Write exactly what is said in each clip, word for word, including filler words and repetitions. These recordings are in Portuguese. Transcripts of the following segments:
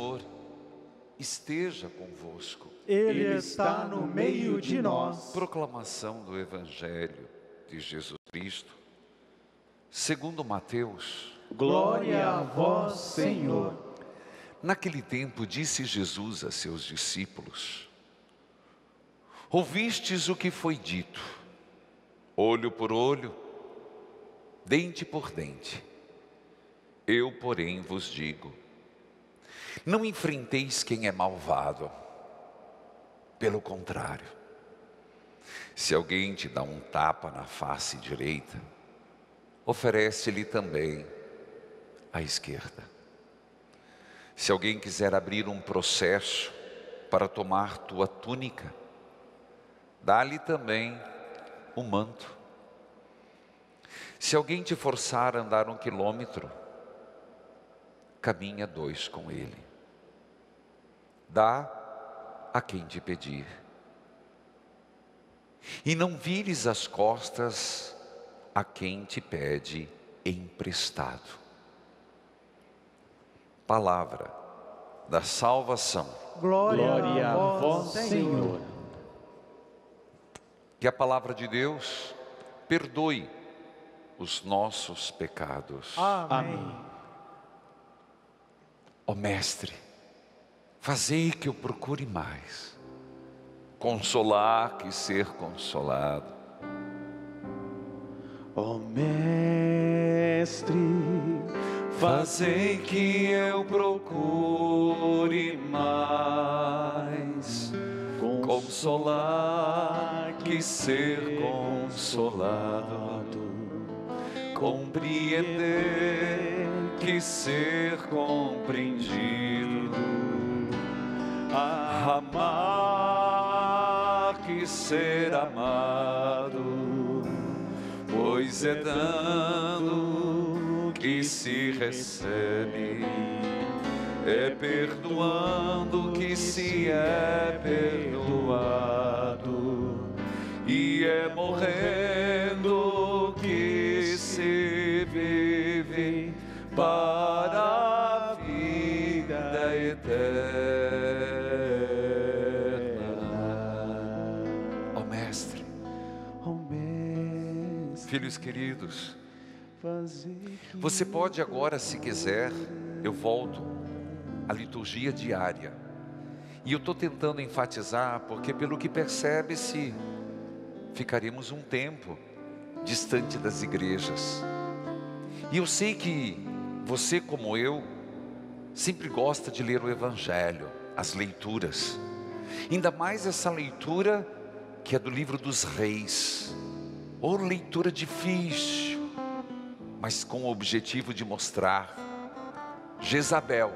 Senhor esteja convosco. Ele está no meio de nós. Proclamação do Evangelho de Jesus Cristo, segundo Mateus. Glória a vós, Senhor. Naquele tempo disse Jesus a seus discípulos: ouvistes o que foi dito, olho por olho, dente por dente. Eu, porém, vos digo, não enfrenteis quem é malvado. Pelo contrário, se alguém te dá um tapa na face direita, oferece-lhe também a esquerda. Se alguém quiser abrir um processo para tomar tua túnica, dá-lhe também o manto. Se alguém te forçar a andar um quilômetro, caminha dois com ele. Dá a quem te pedir. E não vires as costas a quem te pede emprestado. Palavra da salvação. Glória, Glória a vós, Senhor. Que a palavra de Deus perdoe os nossos pecados. Amém. Ó Mestre, fazei que eu procure mais consolar que ser consolado. Ó Mestre, fazei que eu procure mais consolar que ser consolado, compreender que ser compreendido, amar que ser amado, pois é dando que se recebe, é perdoando que se é perdoado, e é morrendo que se vive para a vida eterna. Ó Mestre, ó Mestre, filhos queridos, você pode agora, se quiser, eu volto à liturgia diária. E eu estou tentando enfatizar, porque pelo que percebe-se, ficaremos um tempo distante das igrejas. E eu sei que você, como eu, sempre gosta de ler o Evangelho, as leituras. Ainda mais essa leitura que é do livro dos Reis. Ou leitura difícil, mas com o objetivo de mostrar Jezabel,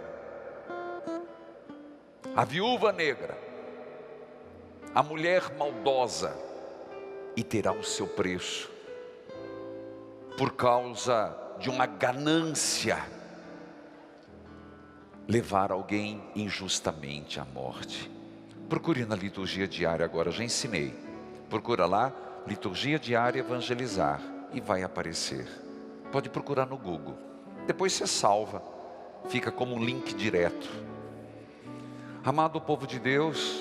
a viúva negra, a mulher maldosa, e terá o seu preço por causa de uma ganância, levar alguém injustamente à morte. Procure na liturgia diária agora, já ensinei. Procura lá, liturgia diária evangelizar, e vai aparecer. Pode procurar no Google. Depois você salva, fica como um link direto. Amado povo de Deus,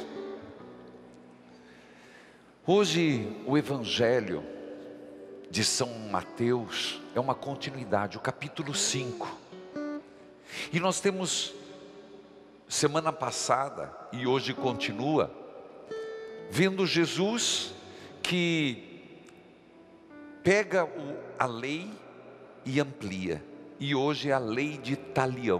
hoje o Evangelho de São Mateus é uma continuidade, o capítulo cinco. E nós temos, semana passada e hoje continua, vendo Jesus que pega o, a lei e amplia. E hoje é a lei de Talião,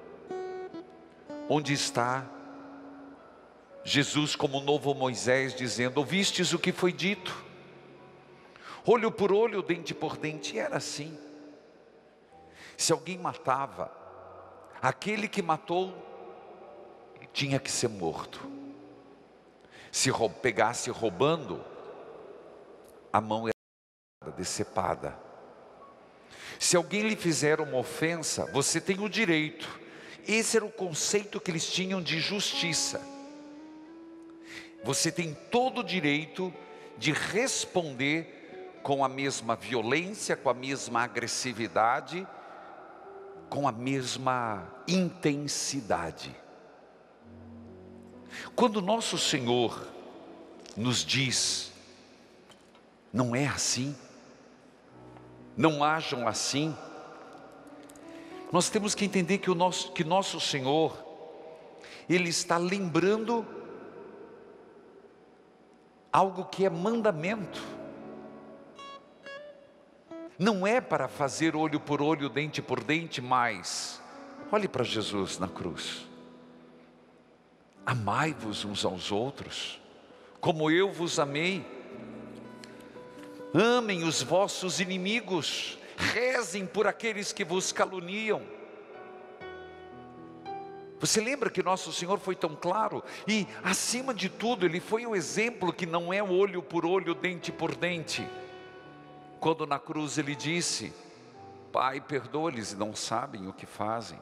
onde está Jesus como novo Moisés dizendo: ouvistes o que foi dito? Olho por olho, dente por dente. E era assim. Se alguém matava, aquele que matou tinha que ser morto. Se pegasse roubando, a mão era decepada. Se alguém lhe fizer uma ofensa, você tem o direito. Esse era o conceito que eles tinham de justiça. Você tem todo o direito de responder com a mesma violência, com a mesma agressividade, com a mesma intensidade. Quando nosso Senhor nos diz, não é assim, não ajam assim, nós temos que entender que o nosso, que nosso Senhor, Ele está lembrando algo que é mandamento. Não é para fazer olho por olho, dente por dente, mas olhe para Jesus na cruz. Amai-vos uns aos outros, como eu vos amei. Amem os vossos inimigos, rezem por aqueles que vos caluniam. Você lembra que nosso Senhor foi tão claro? E acima de tudo, Ele foi o exemplo que não é olho por olho, dente por dente. Quando na cruz Ele disse, Pai, perdoa-lhes, não sabem o que fazem.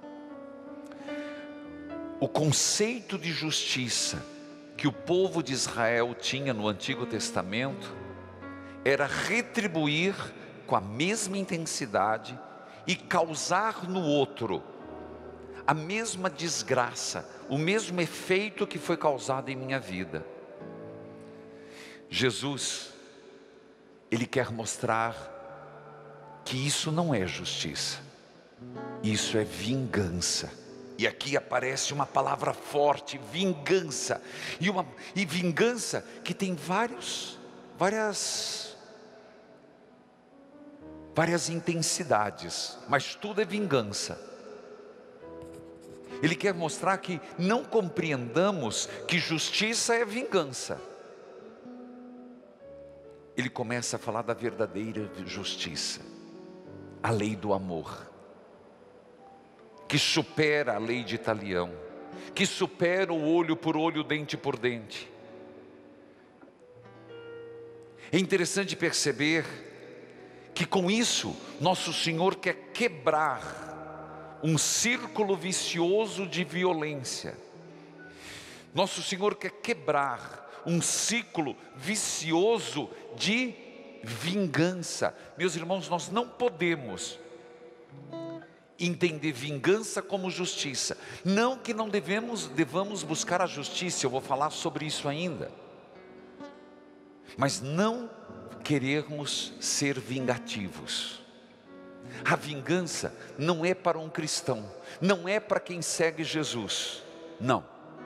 O conceito de justiça que o povo de Israel tinha no Antigo Testamento era retribuir com a mesma intensidade e causar no outro a mesma desgraça, o mesmo efeito que foi causado em minha vida. Jesus, Ele quer mostrar que isso não é justiça, isso é vingança. E aqui aparece uma palavra forte, vingança. E, uma, e vingança que tem vários, várias, várias intensidades, mas tudo é vingança. Ele quer mostrar que não compreendamos que justiça é vingança. Ele começa a falar da verdadeira justiça, a lei do amor, que supera a lei de Italião, que supera o olho por olho, dente por dente. É interessante perceber que com isso, nosso Senhor quer quebrar um círculo vicioso de violência. Nosso Senhor quer quebrar um ciclo vicioso de vingança. Meus irmãos, nós não podemos entender vingança como justiça. Não que não devemos, devamos buscar a justiça, eu vou falar sobre isso ainda. Mas não querermos ser vingativos. A vingança não é para um cristão, não é para quem segue Jesus, não.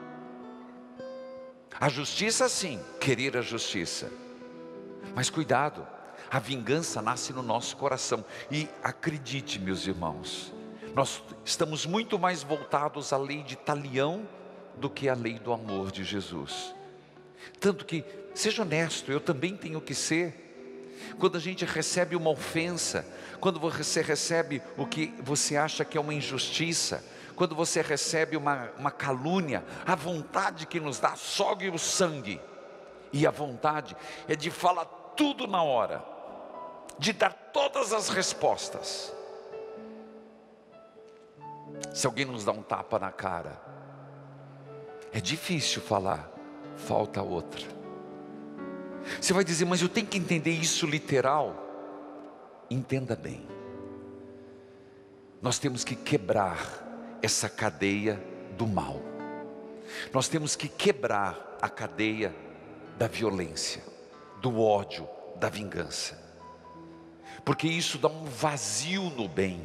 A justiça sim, querer a justiça. Mas cuidado, a vingança nasce no nosso coração. E acredite, meus irmãos, nós estamos muito mais voltados à lei de Italião do que à lei do amor de Jesus. Tanto que, seja honesto, eu também tenho que ser. Quando a gente recebe uma ofensa, quando você recebe o que você acha que é uma injustiça, quando você recebe uma, uma calúnia, a vontade que nos dá sobe o sangue. E a vontade é de falar tudo na hora, de dar todas as respostas. Se alguém nos dá um tapa na cara, é difícil falar, falta outra. Você vai dizer, mas eu tenho que entender isso literal. Entenda bem. Nós temos que quebrar essa cadeia do mal. Nós temos que quebrar a cadeia da violência, do ódio, da vingança. Porque isso dá um vazio no bem.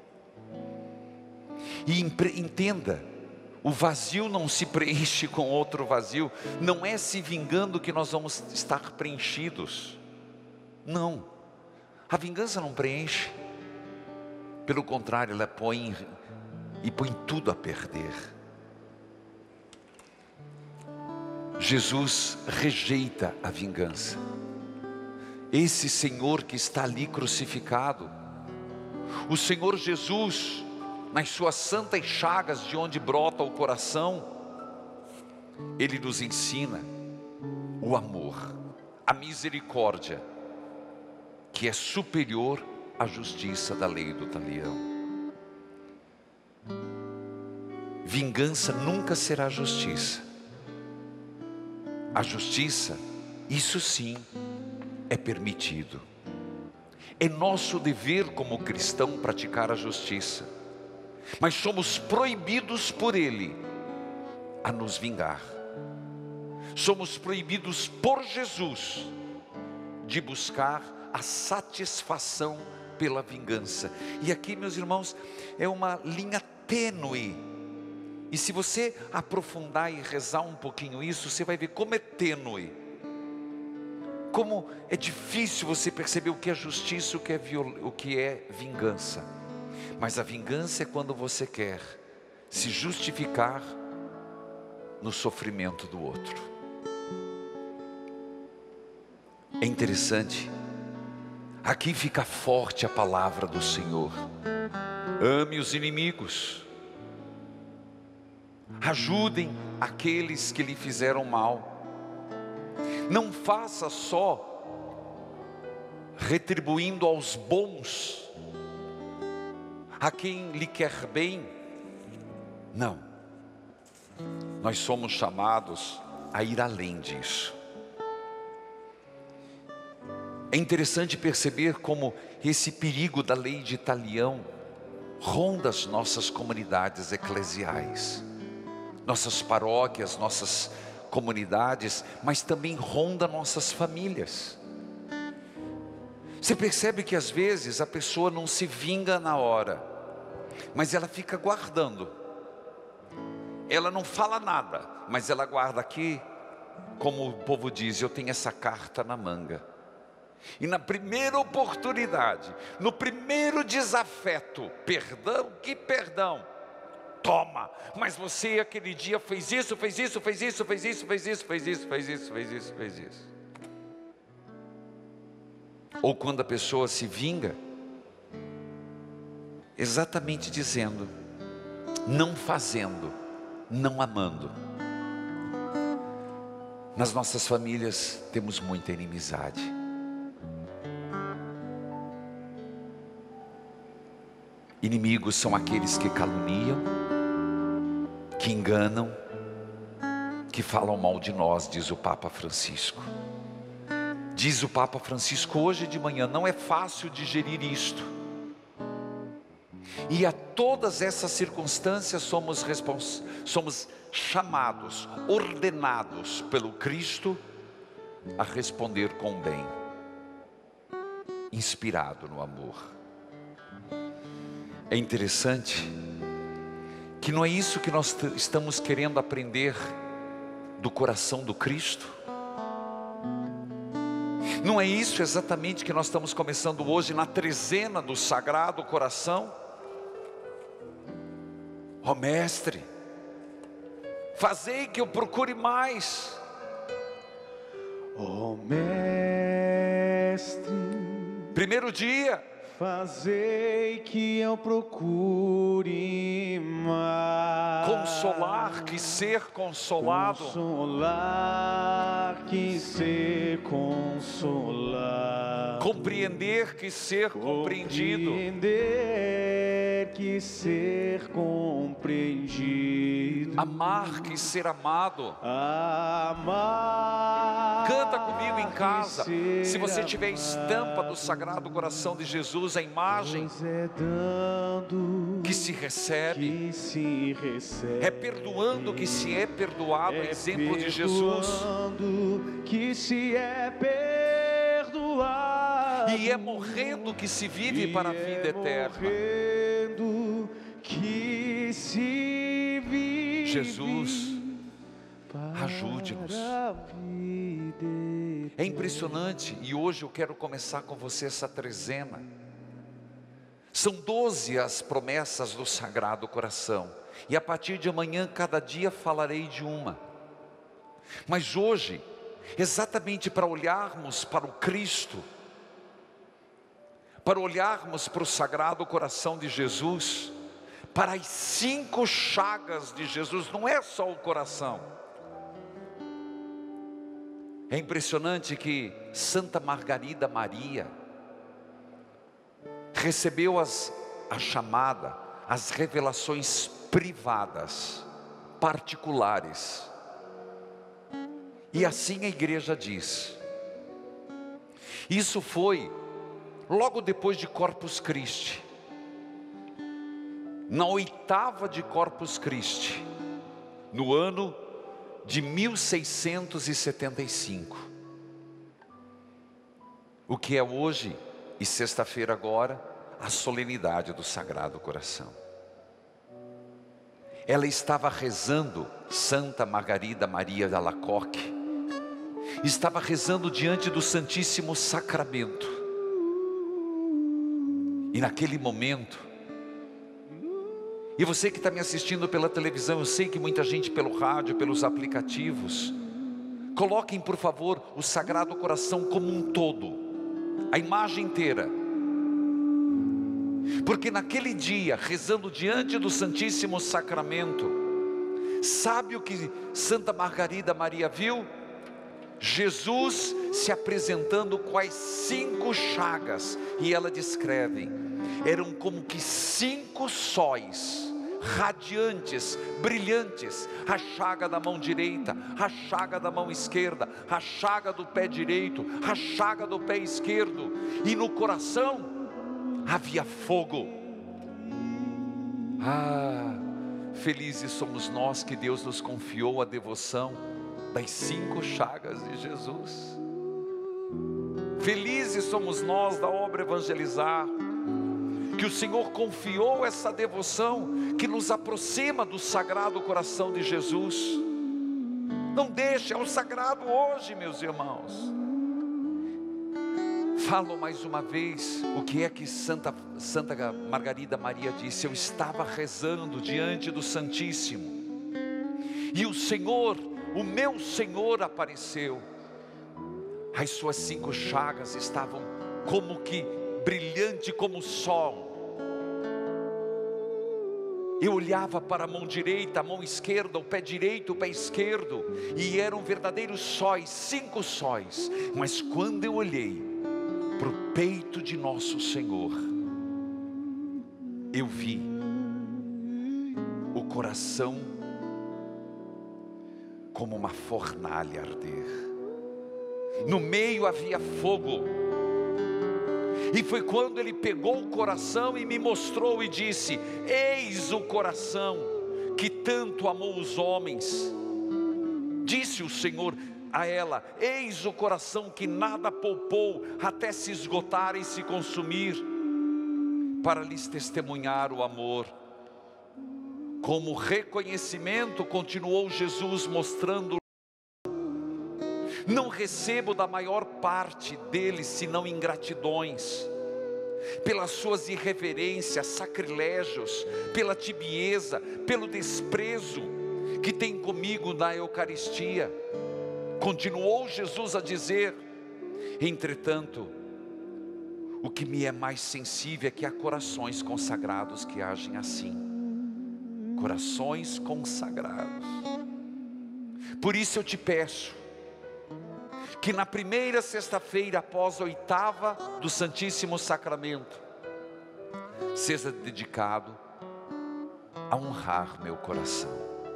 E entenda, o vazio não se preenche com outro vazio. Não é se vingando que nós vamos estar preenchidos. Não, a vingança não preenche. Pelo contrário, ela põe e põe tudo a perder. Jesus rejeita a vingança. Esse Senhor que está ali crucificado, o Senhor Jesus, nas suas santas chagas de onde brota o coração, Ele nos ensina o amor, a misericórdia, que é superior à justiça da lei do talião. Vingança nunca será justiça. A justiça, isso sim, é permitido. É nosso dever como cristão praticar a justiça. Mas somos proibidos por Ele a nos vingar. somos proibidos por Jesus de buscar a satisfação pela vingança. E aqui, meus irmãos, é uma linha tênue. E se você aprofundar e rezar um pouquinho isso, você vai ver como é tênue. Como é difícil você perceber o que é justiça, o que é, viol... o que é vingança. Mas a vingança é quando você quer se justificar no sofrimento do outro. É interessante, aqui fica forte a palavra do Senhor: ame os inimigos, ajudem aqueles que lhe fizeram mal. Não faça só retribuindo aos bons, a quem lhe quer bem. Não, nós somos chamados a ir além disso. É interessante perceber como esse perigo da lei de Talião ronda as nossas comunidades eclesiais, nossas paróquias, nossas comunidades, mas também ronda nossas famílias. Você percebe que às vezes a pessoa não se vinga na hora, mas ela fica guardando. Ela não fala nada, mas ela guarda aqui, como o povo diz, eu tenho essa carta na manga. E na primeira oportunidade, no primeiro desafeto, perdão, que perdão, toma, mas você aquele dia fez isso, fez isso, fez isso, fez isso, fez isso, fez isso, fez isso, fez isso, fez isso. Ou quando a pessoa se vinga, exatamente dizendo, não fazendo, não amando. Nas nossas famílias temos muita inimizade. Inimigos são aqueles que caluniam, que enganam, que falam mal de nós, diz o Papa Francisco. Diz o Papa Francisco hoje de manhã, não é fácil digerir isto. E a todas essas circunstâncias somos, respons... somos chamados, ordenados pelo Cristo a responder com bem, inspirado no amor. É interessante que não é isso que nós estamos querendo aprender do coração do Cristo? Não é isso exatamente que nós estamos começando hoje na trezena do Sagrado Coração? Ó Mestre, fazei que eu procure mais. Ó Mestre, primeiro dia, fazei que eu procure mais. Consolar que ser consolado. Consolar que ser consolado. Compreender que ser compreendido. Compreender que ser compreendido. Amar que ser amado. Amar. Canta comigo em casa. Se você tiver a estampa do Sagrado Coração de Jesus, a imagem que se recebe, é perdoando que se é perdoado, exemplo de Jesus, que se é perdoado, e é morrendo que se vive para a vida eterna. Que se vive. Jesus, ajude-nos. É impressionante, e hoje eu quero começar com você essa trezena. São doze as promessas do Sagrado Coração, e a partir de amanhã, cada dia falarei de uma. Mas hoje, exatamente para olharmos para o Cristo, para olharmos para o Sagrado Coração de Jesus, para as cinco chagas de Jesus, não é só o coração. É impressionante que Santa Margarida Maria recebeu as, a chamada, as revelações privadas, particulares. E assim a igreja diz. Isso foi logo depois de Corpus Christi. Na oitava de Corpus Christi, no ano de mil seiscentos e setenta e cinco. O que é hoje, e sexta-feira agora, a solenidade do Sagrado Coração. Ela estava rezando, Santa Margarida Maria de Alacoque, estava rezando diante do Santíssimo Sacramento. E naquele momento, e você que está me assistindo pela televisão, eu sei que muita gente pelo rádio, pelos aplicativos, coloquem por favor o Sagrado Coração como um todo, a imagem inteira. Porque naquele dia, rezando diante do Santíssimo Sacramento, sabe o que Santa Margarida Maria viu? Jesus se apresentando com as cinco chagas, e ela descreve, eram como que cinco sóis, radiantes, brilhantes, a chaga da mão direita, a chaga da mão esquerda, a chaga do pé direito, a chaga do pé esquerdo, e no coração havia fogo. Ah, felizes somos nós que Deus nos confiou a devoção das cinco chagas de Jesus. Felizes somos nós da obra Evangelizar, que o Senhor confiou essa devoção que nos aproxima do Sagrado Coração de Jesus. Não deixe, é o sagrado hoje, meus irmãos. Falo mais uma vez o que é que Santa, Santa Margarida Maria disse. Eu estava rezando diante do Santíssimo, e o Senhor, o meu Senhor apareceu. As suas cinco chagas estavam como que brilhante como o sol. Eu olhava para a mão direita, a mão esquerda, o pé direito, o pé esquerdo, e eram verdadeiros sóis, cinco sóis. Mas quando eu olhei para o peito de nosso Senhor, eu vi o coração como uma fornalha arder. No meio havia fogo. E foi quando ele pegou o coração e me mostrou e disse: eis o coração que tanto amou os homens. Disse o Senhor a ela: eis o coração que nada poupou até se esgotar e se consumir, para lhes testemunhar o amor. Como reconhecimento, continuou Jesus mostrando: não recebo da maior parte deles senão ingratidões, pelas suas irreverências, sacrilégios, pela tibieza, pelo desprezo que tem comigo na Eucaristia. Continuou Jesus a dizer: entretanto, o que me é mais sensível é que há corações consagrados que agem assim. Corações consagrados. Por isso eu te peço que na primeira sexta-feira após a oitava do Santíssimo Sacramento, seja dedicado a honrar meu coração,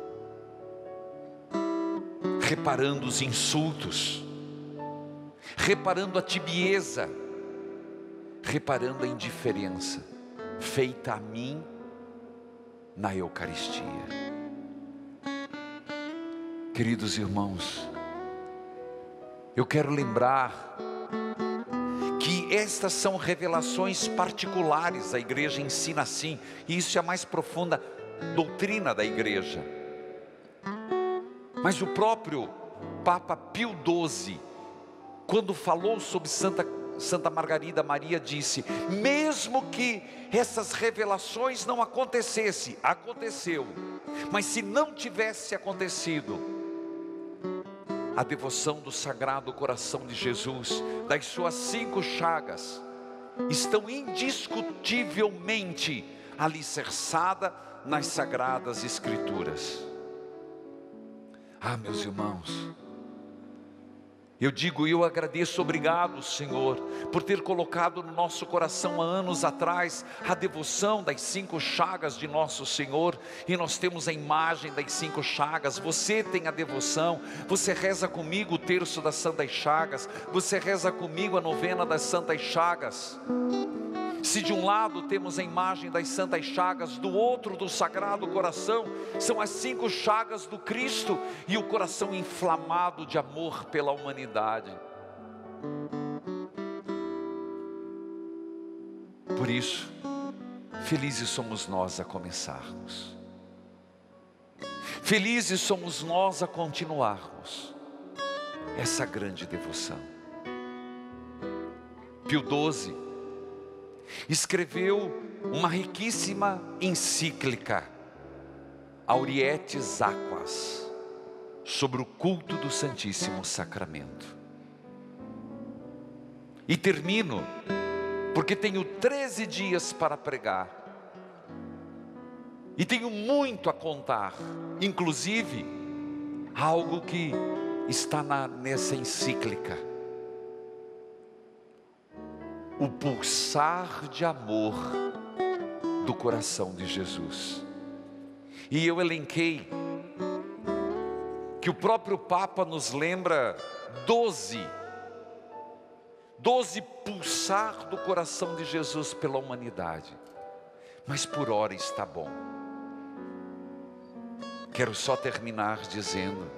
reparando os insultos, reparando a tibieza, reparando a indiferença feita a mim na Eucaristia. Queridos irmãos, eu quero lembrar que estas são revelações particulares, a igreja ensina assim, e isso é a mais profunda doutrina da igreja. Mas o próprio Papa Pio doze, quando falou sobre Santa, Santa Margarida Maria, disse: mesmo que essas revelações não acontecessem, aconteceu, mas se não tivesse acontecido, a devoção do Sagrado Coração de Jesus, das suas cinco chagas, estão indiscutivelmente alicerçada nas Sagradas Escrituras. Ah, meus irmãos, eu digo, eu agradeço, obrigado, Senhor, por ter colocado no nosso coração há anos atrás a devoção das cinco chagas de nosso Senhor, e nós temos a imagem das cinco chagas. Você tem a devoção, você reza comigo o terço das Santas Chagas, você reza comigo a novena das Santas Chagas, Se de um lado temos a imagem das santas chagas, do outro do Sagrado Coração, são as cinco chagas do Cristo e o coração inflamado de amor pela humanidade. Por isso, felizes somos nós a começarmos. Felizes somos nós a continuarmos essa grande devoção. Pio doze escreveu uma riquíssima encíclica, Aurietis Aquas, sobre o culto do Santíssimo Sacramento. E termino, porque tenho treze dias para pregar, e tenho muito a contar, inclusive algo que está na, nessa encíclica. O pulsar de amor do coração de Jesus. E eu elenquei que o próprio Papa nos lembra doze, doze pulsar do coração de Jesus pela humanidade. Mas por hora está bom. Quero só terminar dizendo: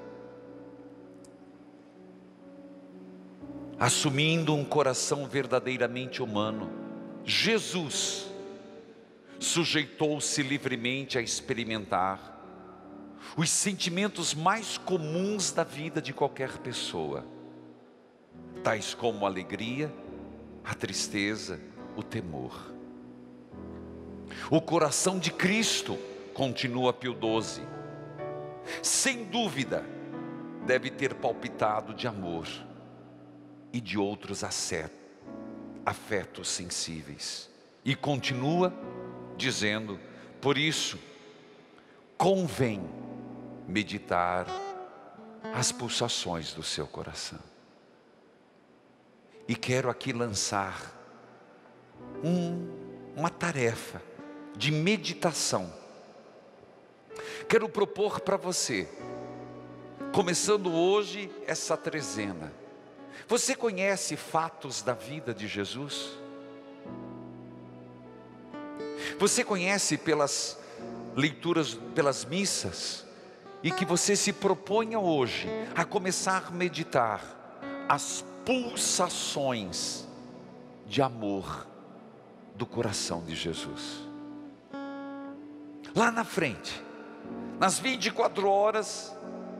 assumindo um coração verdadeiramente humano, Jesus sujeitou-se livremente a experimentar os sentimentos mais comuns da vida de qualquer pessoa, tais como a alegria, a tristeza, o temor. O coração de Cristo, continua Pio doze, sem dúvida deve ter palpitado de amor e de outros afetos sensíveis. E continua dizendo: por isso, convém meditar as pulsações do seu coração. E quero aqui lançar um, uma tarefa de meditação. Quero propor para você, começando hoje essa trezena. Você conhece fatos da vida de Jesus? Você conhece pelas leituras, pelas missas, e que você se proponha hoje a começar a meditar as pulsações de amor do coração de Jesus. Lá na frente, nas vinte e quatro horas,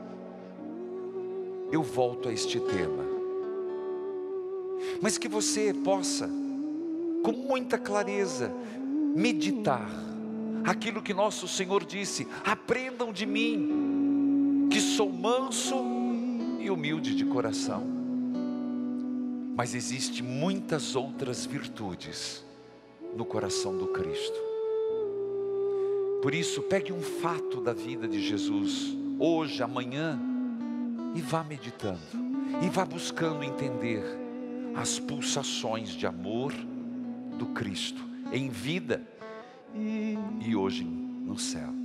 eu volto a este tema. Mas que você possa, com muita clareza, meditar aquilo que nosso Senhor disse: aprendam de mim, que sou manso e humilde de coração. Mas existem muitas outras virtudes no coração do Cristo. Por isso, pegue um fato da vida de Jesus, hoje, amanhã, e vá meditando, e vá buscando entender as pulsações de amor do Cristo, em vida e hoje no céu.